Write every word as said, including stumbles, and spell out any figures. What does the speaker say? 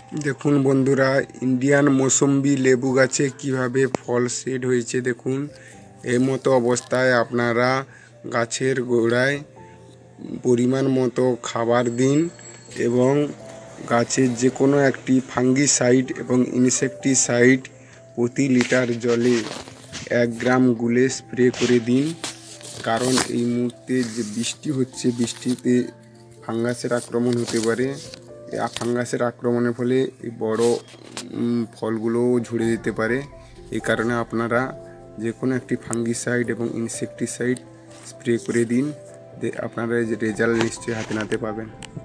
দেখুন বন্ধুরা, ইন্ডিয়ান মৌসম্বি লেবু গাছে কিভাবে ফল সেট হয়েছে দেখুন। এই মতো অবস্থায় আপনারা গাছের গোড়ায় পরিমাণ মতো খাবার দিন এবং গাছের যে কোনো একটি ফাঙ্গিসাইড এবং ইনসেকটিসাইড প্রতি লিটার জলে এক গ্রাম গুলে স্প্রে করে দিন। কারণ এই মুহূর্তে যে বৃষ্টি হচ্ছে, বৃষ্টিতে ফাঙ্গাসের আক্রমণ হতে পারে। ফাঙ্গাসের আক্রমণের ফলে এই বড় ফলগুলোও ঝরে যেতে পারে। এই কারণে আপনারা যে কোনো একটি ফাঙ্গিসাইড এবং ইনসেকটিসাইড স্প্রে করে দিন। আপনারা রেজাল্ট নিশ্চয়ই হাতে নাতে পাবেন।